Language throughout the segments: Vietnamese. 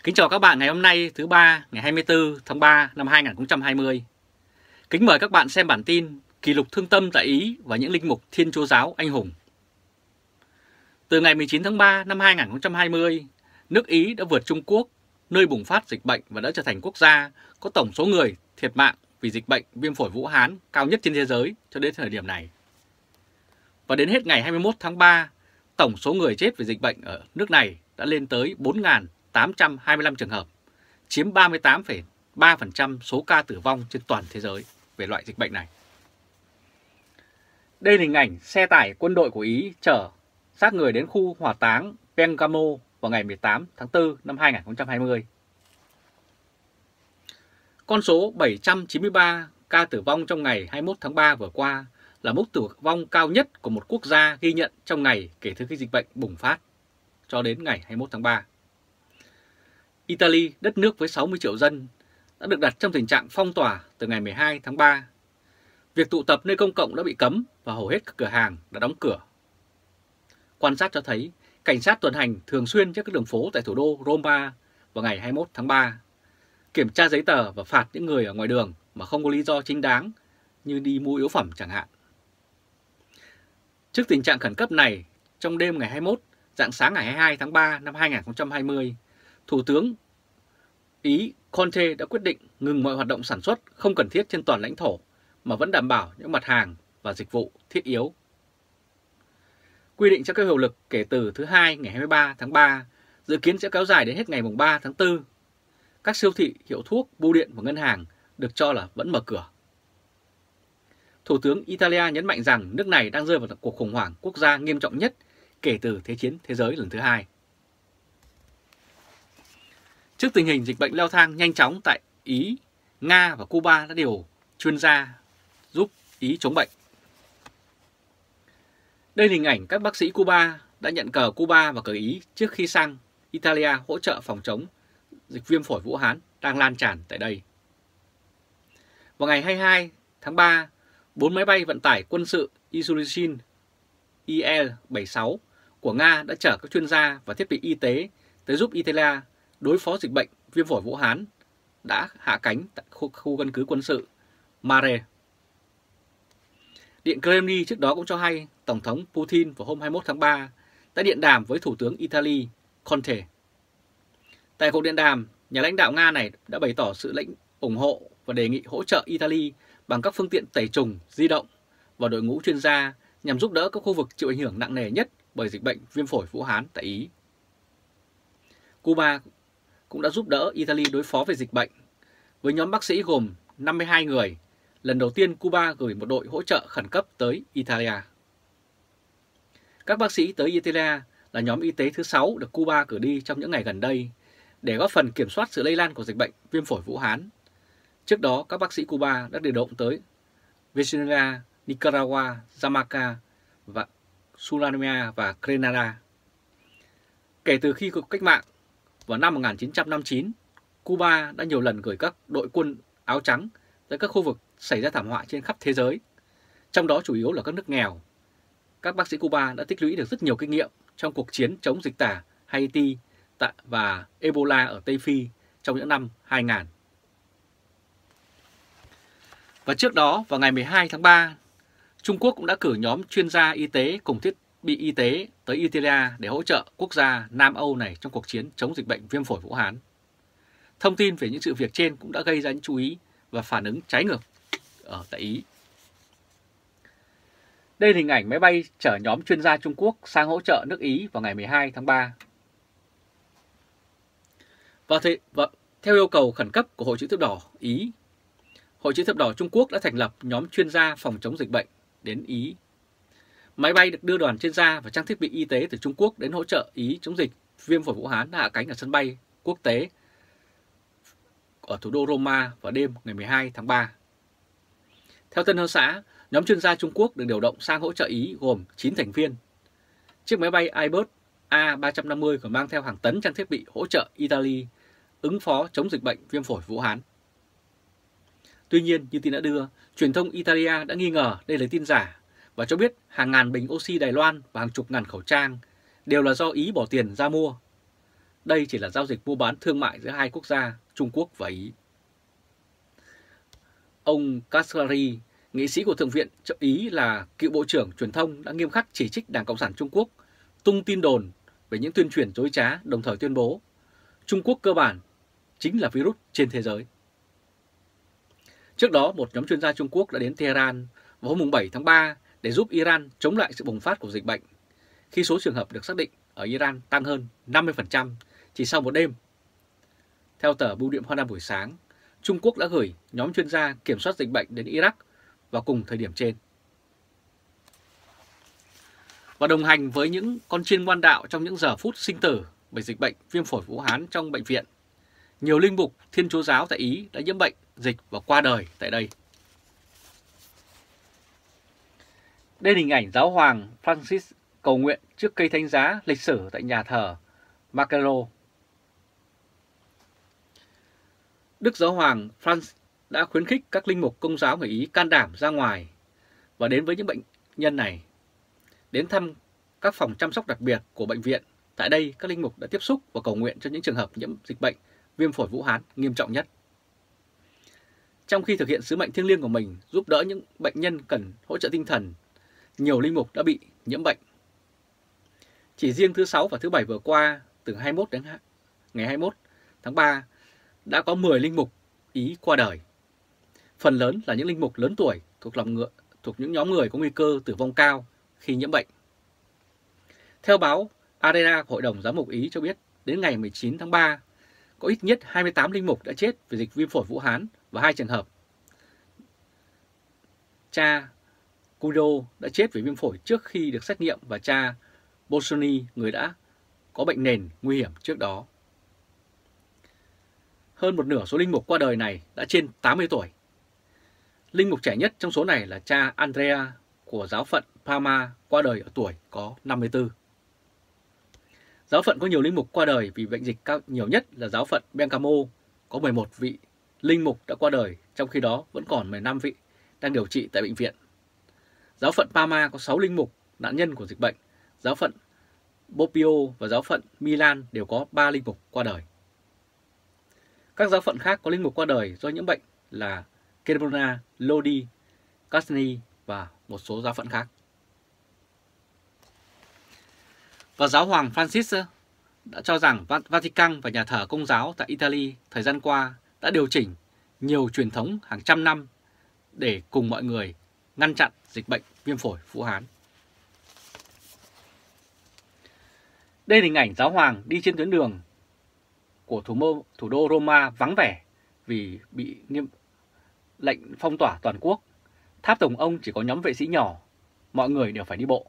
Kính chào các bạn ngày hôm nay thứ ba ngày 24 tháng 3 năm 2020. Kính mời các bạn xem bản tin Kỷ lục thương tâm tại Ý và những linh mục Thiên Chúa giáo anh hùng. Từ ngày 19 tháng 3 năm 2020, nước Ý đã vượt Trung Quốc, nơi bùng phát dịch bệnh và đã trở thành quốc gia có tổng số người thiệt mạng vì dịch bệnh viêm phổi Vũ Hán cao nhất trên thế giới cho đến thời điểm này. Và đến hết ngày 21 tháng 3, tổng số người chết vì dịch bệnh ở nước này đã lên tới 4.825 trường hợp, chiếm 38,3% số ca tử vong trên toàn thế giới về loại dịch bệnh này. Đây là hình ảnh xe tải quân đội của Ý chở xác người đến khu hỏa táng Bergamo vào ngày 18 tháng 4 năm 2020. Con số 793 ca tử vong trong ngày 21 tháng 3 vừa qua là mức tử vong cao nhất của một quốc gia ghi nhận trong ngày kể từ khi dịch bệnh bùng phát cho đến ngày 21 tháng 3. Italy, đất nước với 60 triệu dân, đã được đặt trong tình trạng phong tỏa từ ngày 12 tháng 3. Việc tụ tập nơi công cộng đã bị cấm và hầu hết các cửa hàng đã đóng cửa. Quan sát cho thấy, cảnh sát tuần hành thường xuyên trên các đường phố tại thủ đô Roma vào ngày 21 tháng 3, kiểm tra giấy tờ và phạt những người ở ngoài đường mà không có lý do chính đáng như đi mua yếu phẩm chẳng hạn. Trước tình trạng khẩn cấp này, trong đêm ngày 21, rạng sáng ngày 22 tháng 3 năm 2020, Thủ tướng Ý Conte đã quyết định ngừng mọi hoạt động sản xuất không cần thiết trên toàn lãnh thổ mà vẫn đảm bảo những mặt hàng và dịch vụ thiết yếu. Quy định sẽ có hiệu lực kể từ thứ Hai ngày 23 tháng 3, dự kiến sẽ kéo dài đến hết ngày 3 tháng 4. Các siêu thị, hiệu thuốc, bưu điện và ngân hàng được cho là vẫn mở cửa. Thủ tướng Italia nhấn mạnh rằng nước này đang rơi vào cuộc khủng hoảng quốc gia nghiêm trọng nhất kể từ Thế chiến thế giới lần thứ hai. Trước tình hình dịch bệnh leo thang nhanh chóng tại Ý, Nga và Cuba đã điều chuyên gia giúp Ý chống bệnh. Đây là hình ảnh các bác sĩ Cuba đã nhận cờ Cuba và cờ Ý trước khi sang Italia hỗ trợ phòng chống dịch viêm phổi Vũ Hán đang lan tràn tại đây. Vào ngày 22 tháng 3, 4 máy bay vận tải quân sự Ilyushin Il-76 của Nga đã chở các chuyên gia và thiết bị y tế tới giúp Italia đối phó dịch bệnh viêm phổi Vũ Hán đã hạ cánh tại khu căn cứ quân sự Mare. Điện Kremlin trước đó cũng cho hay Tổng thống Putin vào hôm 21 tháng 3 đã điện đàm với Thủ tướng Italy Conte. Tại cuộc điện đàm, nhà lãnh đạo Nga này đã bày tỏ sự ủng hộ và đề nghị hỗ trợ Italy bằng các phương tiện tẩy trùng di động và đội ngũ chuyên gia nhằm giúp đỡ các khu vực chịu ảnh hưởng nặng nề nhất bởi dịch bệnh viêm phổi Vũ Hán tại Ý. Cuba cũng đã giúp đỡ Italy đối phó với dịch bệnh. Với nhóm bác sĩ gồm 52 người, lần đầu tiên Cuba gửi một đội hỗ trợ khẩn cấp tới Italia. Các bác sĩ tới Italia là nhóm y tế thứ 6 được Cuba cử đi trong những ngày gần đây để góp phần kiểm soát sự lây lan của dịch bệnh viêm phổi Vũ Hán. Trước đó, các bác sĩ Cuba đã điều động tới Venezuela, Nicaragua, Jamaica, và Suriname và Grenada. Kể từ khi cuộc cách mạng vào năm 1959, Cuba đã nhiều lần gửi các đội quân áo trắng tới các khu vực xảy ra thảm họa trên khắp thế giới, trong đó chủ yếu là các nước nghèo. Các bác sĩ Cuba đã tích lũy được rất nhiều kinh nghiệm trong cuộc chiến chống dịch tả Haiti và Ebola ở Tây Phi trong những năm 2000. Và trước đó, vào ngày 12 tháng 3, Trung Quốc cũng đã cử nhóm chuyên gia y tế cùng thiết bị y tế tới Italia để hỗ trợ quốc gia Nam Âu này trong cuộc chiến chống dịch bệnh viêm phổi Vũ Hán. Thông tin về những sự việc trên cũng đã gây ra những chú ý và phản ứng trái ngược ở tại Ý. Đây là hình ảnh máy bay chở nhóm chuyên gia Trung Quốc sang hỗ trợ nước Ý vào ngày 12 tháng 3. Và theo yêu cầu khẩn cấp của Hội Chữ Thập Đỏ Ý, Hội Chữ Thập Đỏ Trung Quốc đã thành lập nhóm chuyên gia phòng chống dịch bệnh đến Ý. Máy bay được đưa đoàn chuyên gia và trang thiết bị y tế từ Trung Quốc đến hỗ trợ Ý chống dịch viêm phổi Vũ Hán hạ cánh ở sân bay quốc tế ở thủ đô Roma vào đêm ngày 12 tháng 3. Theo Tân Hoa Xã, nhóm chuyên gia Trung Quốc được điều động sang hỗ trợ Ý gồm 9 thành viên. Chiếc máy bay Airbus A350 còn mang theo hàng tấn trang thiết bị hỗ trợ Italy ứng phó chống dịch bệnh viêm phổi Vũ Hán. Tuy nhiên, như tin đã đưa, truyền thông Italia đã nghi ngờ đây là tin giả và cho biết hàng ngàn bình oxy Đài Loan và hàng chục ngàn khẩu trang đều là do Ý bỏ tiền ra mua. đây chỉ là giao dịch mua bán thương mại giữa hai quốc gia Trung Quốc và Ý. Ông Kashgari, nghị sĩ của Thượng viện cho Ý là cựu Bộ trưởng Truyền thông, đã nghiêm khắc chỉ trích Đảng Cộng sản Trung Quốc tung tin đồn về những tuyên truyền dối trá, đồng thời tuyên bố Trung Quốc cơ bản chính là virus trên thế giới. Trước đó, một nhóm chuyên gia Trung Quốc đã đến Tehran vào hôm 7 tháng 3 để giúp Iran chống lại sự bùng phát của dịch bệnh, khi số trường hợp được xác định ở Iran tăng hơn 50% chỉ sau một đêm. Theo tờ Bưu điện Hoa Nam buổi sáng, Trung Quốc đã gửi nhóm chuyên gia kiểm soát dịch bệnh đến Iraq vào cùng thời điểm trên. Và đồng hành với những con chiên ngoan đạo trong những giờ phút sinh tử bởi dịch bệnh viêm phổi Vũ Hán trong bệnh viện, nhiều linh mục Thiên Chúa giáo tại Ý đã nhiễm bệnh dịch và qua đời tại đây. Đây là hình ảnh giáo hoàng Francis cầu nguyện trước cây thánh giá lịch sử tại nhà thờ Marcello. Đức Giáo hoàng Francis đã khuyến khích các linh mục Công giáo người Ý can đảm ra ngoài và đến với những bệnh nhân này, đến thăm các phòng chăm sóc đặc biệt của bệnh viện. Tại đây, các linh mục đã tiếp xúc và cầu nguyện cho những trường hợp nhiễm dịch bệnh viêm phổi Vũ Hán nghiêm trọng nhất. Trong khi thực hiện sứ mệnh thiêng liêng của mình giúp đỡ những bệnh nhân cần hỗ trợ tinh thần, nhiều linh mục đã bị nhiễm bệnh. Chỉ riêng thứ Sáu và thứ Bảy vừa qua, từ 21 đến ngày 21 tháng 3, đã có 10 linh mục Ý qua đời. Phần lớn là những linh mục lớn tuổi thuộc những nhóm người có nguy cơ tử vong cao khi nhiễm bệnh. Theo báo Arera của Hội đồng Giám mục Ý cho biết, đến ngày 19 tháng 3, có ít nhất 28 linh mục đã chết vì dịch viêm phổi Vũ Hán và 2 trường hợp. Cha Kudo đã chết vì viêm phổi trước khi được xét nghiệm và cha Bolsoni, người đã có bệnh nền nguy hiểm trước đó. Hơn một nửa số linh mục qua đời này đã trên 80 tuổi. Linh mục trẻ nhất trong số này là cha Andrea của giáo phận Parma, qua đời ở tuổi có 54. Giáo phận có nhiều linh mục qua đời vì bệnh dịch cao nhiều nhất là giáo phận Bergamo, có 11 vị linh mục đã qua đời, trong khi đó vẫn còn 15 vị đang điều trị tại bệnh viện. Giáo phận Parma có 6 linh mục nạn nhân của dịch bệnh. Giáo phận Bobbio và giáo phận Milan đều có 3 linh mục qua đời. Các giáo phận khác có linh mục qua đời do nhiễm bệnh là Cremona, Lodi, Casni và một số giáo phận khác. Và giáo hoàng Francis đã cho rằng Vatican và nhà thờ Công giáo tại Italy thời gian qua đã điều chỉnh nhiều truyền thống hàng trăm năm để cùng mọi người ngăn chặn dịch bệnh viêm phổi Vũ Hán. Đây là hình ảnh giáo hoàng đi trên tuyến đường của thủ đô Roma vắng vẻ vì bị lệnh phong tỏa toàn quốc. Tháp Tùng ông chỉ có nhóm vệ sĩ nhỏ, mọi người đều phải đi bộ.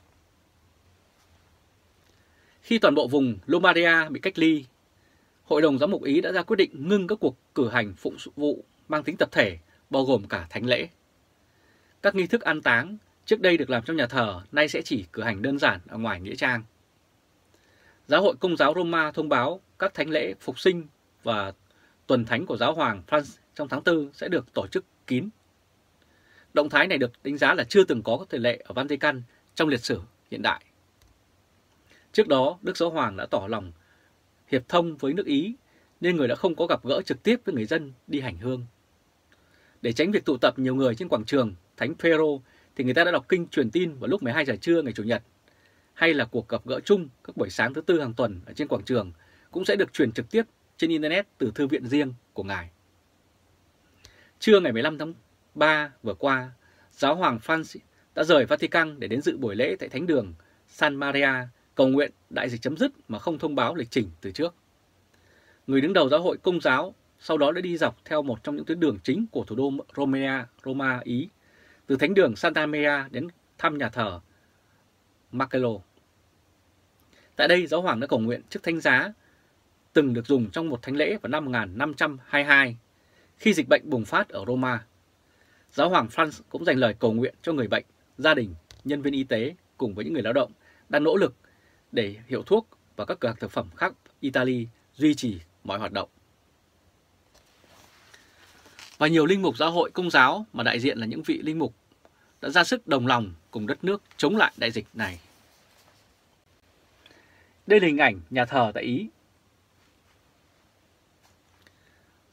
Khi toàn bộ vùng Lombardia bị cách ly, Hội đồng Giám mục Ý đã ra quyết định ngưng các cuộc cử hành phụng vụ mang tính tập thể, bao gồm cả thánh lễ. Các nghi thức an táng trước đây được làm trong nhà thờ, nay sẽ chỉ cử hành đơn giản ở ngoài nghĩa trang. Giáo hội Công giáo Roma thông báo các thánh lễ phục sinh và tuần thánh của giáo hoàng Francis trong tháng 4 sẽ được tổ chức kín. Động thái này được đánh giá là chưa từng có tiền lệ ở Vatican trong lịch sử hiện đại. Trước đó, Đức Giáo hoàng đã tỏ lòng hiệp thông với nước Ý nên người đã không có gặp gỡ trực tiếp với người dân đi hành hương. Để tránh việc tụ tập nhiều người trên quảng trường Thánh Phêrô thì người ta đã đọc kinh truyền tin vào lúc 12 giờ trưa ngày Chủ nhật, hay là cuộc gặp gỡ chung các buổi sáng thứ Tư hàng tuần ở trên quảng trường cũng sẽ được truyền trực tiếp trên Internet từ thư viện riêng của Ngài. Trưa ngày 15 tháng 3 vừa qua, Giáo hoàng Francis đã rời Vatican để đến dự buổi lễ tại Thánh đường San Maria, cầu nguyện đại dịch chấm dứt mà không thông báo lịch trình từ trước. Người đứng đầu giáo hội Công giáo sau đó đã đi dọc theo một trong những tuyến đường chính của thủ đô Roma, Ý, từ Thánh đường Santa Maria đến thăm nhà thờ Marcello. Tại đây, Giáo hoàng đã cầu nguyện trước thánh giá từng được dùng trong một thánh lễ vào năm 1522 khi dịch bệnh bùng phát ở Roma. Giáo hoàng Francis cũng dành lời cầu nguyện cho người bệnh, gia đình, nhân viên y tế cùng với những người lao động đang nỗ lực để hiệu thuốc và các cửa hàng thực phẩm khác Italy duy trì mọi hoạt động. Và nhiều linh mục giáo hội Công giáo mà đại diện là những vị linh mục đã ra sức đồng lòng cùng đất nước chống lại đại dịch này. Đây là hình ảnh nhà thờ tại Ý.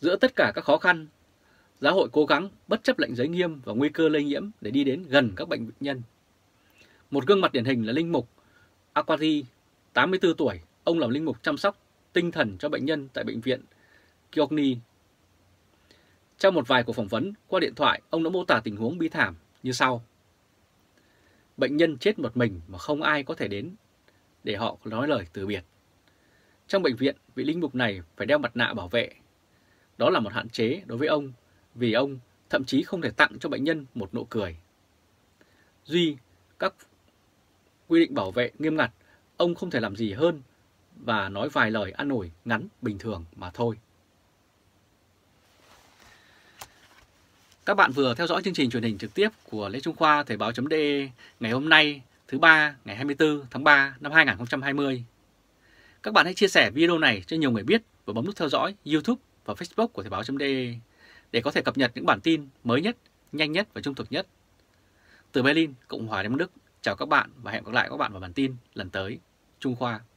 Giữa tất cả các khó khăn, giáo hội cố gắng bất chấp lệnh giới nghiêm và nguy cơ lây nhiễm để đi đến gần các bệnh nhân. Một gương mặt điển hình là linh mục Aquati, 84 tuổi, ông làm linh mục chăm sóc tinh thần cho bệnh nhân tại bệnh viện Giorgi. Trong một vài cuộc phỏng vấn qua điện thoại, ông đã mô tả tình huống bi thảm như sau. Bệnh nhân chết một mình mà không ai có thể đến để họ nói lời từ biệt. Trong bệnh viện, vị linh mục này phải đeo mặt nạ bảo vệ. Đó là một hạn chế đối với ông, vì ông thậm chí không thể tặng cho bệnh nhân một nụ cười. Duy các quy định bảo vệ nghiêm ngặt, ông không thể làm gì hơn và nói vài lời an ủi ngắn bình thường mà thôi. Các bạn vừa theo dõi chương trình truyền hình trực tiếp của Lê Trung Khoa Thời báo.de ngày hôm nay thứ Ba ngày 24 tháng 3 năm 2020. Các bạn hãy chia sẻ video này cho nhiều người biết và bấm nút theo dõi YouTube và Facebook của Thời báo.de để có thể cập nhật những bản tin mới nhất, nhanh nhất và trung thực nhất. Từ Berlin, Cộng hòa Liên bang Đức, chào các bạn và hẹn gặp lại các bạn vào bản tin lần tới. Trung Khoa.